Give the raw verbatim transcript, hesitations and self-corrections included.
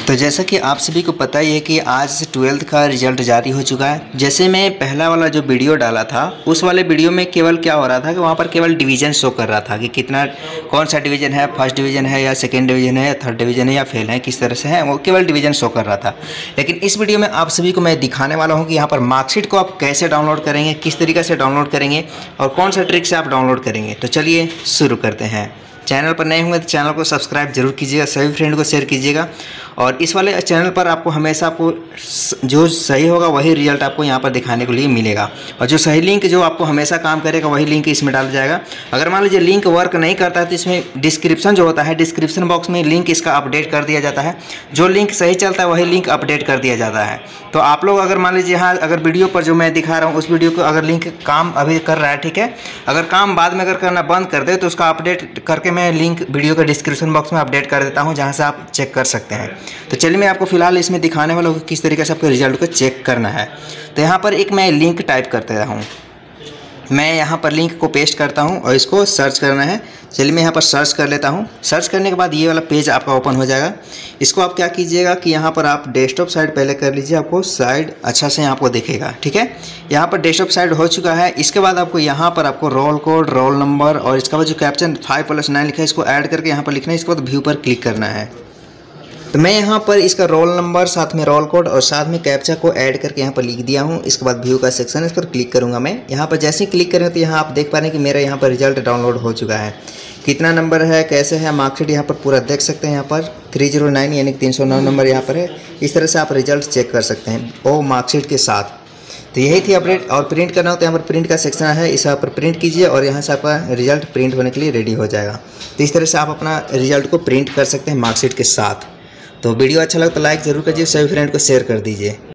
तो जैसा कि आप सभी को पता ही है कि आज ट्वेल्थ का रिजल्ट जारी हो चुका है। जैसे मैं पहला वाला जो वीडियो डाला था उस वाले वीडियो में केवल क्या हो रहा था कि वहाँ पर केवल डिवीज़न शो कर रहा था कि कितना कौन सा डिवीज़न है, फर्स्ट डिवीज़न है या सेकंड डिवीज़न है या थर्ड डिवीज़न है या फेल है, किस तरह से है, वो केवल डिवीज़न शो कर रहा था। लेकिन इस वीडियो में आप सभी को मैं दिखाने वाला हूँ कि यहाँ पर मार्कशीट को आप कैसे डाउनलोड करेंगे, किस तरीके से डाउनलोड करेंगे और कौन सा ट्रिक से आप डाउनलोड करेंगे। तो चलिए शुरू करते हैं। चैनल पर नए होंगे तो चैनल को सब्सक्राइब जरूर कीजिएगा, सभी फ्रेंड को शेयर कीजिएगा। और इस वाले चैनल पर आपको हमेशा आपको जो सही होगा वही रिजल्ट आपको यहाँ पर दिखाने के लिए मिलेगा, और जो सही लिंक जो आपको हमेशा काम करेगा वही लिंक इसमें डाला जाएगा। अगर मान लीजिए लिंक वर्क नहीं करता है तो इसमें डिस्क्रिप्शन जो होता है, डिस्क्रिप्शन बॉक्स में लिंक इसका अपडेट कर दिया जाता है। जो लिंक सही चलता है वही लिंक अपडेट कर दिया जाता है। तो आप लोग अगर मान लीजिए यहाँ अगर वीडियो पर जो मैं दिखा रहा हूँ उस वीडियो को अगर लिंक काम अभी कर रहा है, ठीक है, अगर काम बाद में अगर करना बंद कर दे तो उसका अपडेट करके मैं लिंक वीडियो के डिस्क्रिप्शन बॉक्स में अपडेट कर देता हूँ, जहाँ से आप चेक कर सकते हैं। तो चलिए मैं आपको फिलहाल इसमें दिखाने वाला हूँ किस तरीके से आपके रिजल्ट को चेक करना है। तो यहाँ पर एक मैं लिंक टाइप करता हूँ, मैं यहाँ पर लिंक को पेस्ट करता हूँ और इसको सर्च करना है। चलिए मैं यहाँ पर सर्च कर लेता हूँ। सर्च करने के बाद ये वाला पेज आपका ओपन हो जाएगा। इसको आप क्या कीजिएगा कि यहाँ पर आप डेस्कटॉप साइड पहले कर लीजिए, आपको साइड अच्छा से यहाँ आपको दिखेगा, ठीक है। यहाँ पर डेस्कटॉप साइड हो चुका है। इसके बाद आपको यहाँ पर आपको रोल कोड, रोल नंबर और इसका बाद जो कैप्शन फाइव प्लस नाइन लिखा है इसको ऐड करके यहाँ पर लिखना है। इसके बाद व्यू पर क्लिक करना है। तो मैं यहाँ पर इसका रोल नंबर साथ में रोल कोड और साथ में कैप्चा को ऐड करके यहाँ पर लिख दिया हूँ। इसके बाद व्यू का सेक्शन है, इस पर क्लिक करूँगा मैं। यहाँ पर जैसे ही क्लिक करें तो यहाँ आप देख पा रहे हैं कि मेरा यहाँ पर रिजल्ट डाउनलोड हो चुका है। कितना नंबर है, कैसे है, मार्कशीट यहाँ पर पूरा देख सकते हैं। यहाँ पर थ्री जीरो नाइन यानी तीन सौ नौ नंबर यहाँ पर है। इस तरह से आप रिजल्ट चेक कर सकते हैं वो मार्कशीट के साथ। तो यही थी अपडेट। और प्रिंट करना हो तो यहाँ पर प्रिंट का सेक्शन है, इस पर प्रिंट कीजिए और यहाँ से आपका रिजल्ट प्रिंट होने के लिए रेडी हो जाएगा। तो इस तरह से आप अपना रिजल्ट को प्रिंट कर सकते हैं मार्कशीट के साथ। तो वीडियो अच्छा लगा तो लाइक ज़रूर कीजिए, सभी फ्रेंड को शेयर कर दीजिए।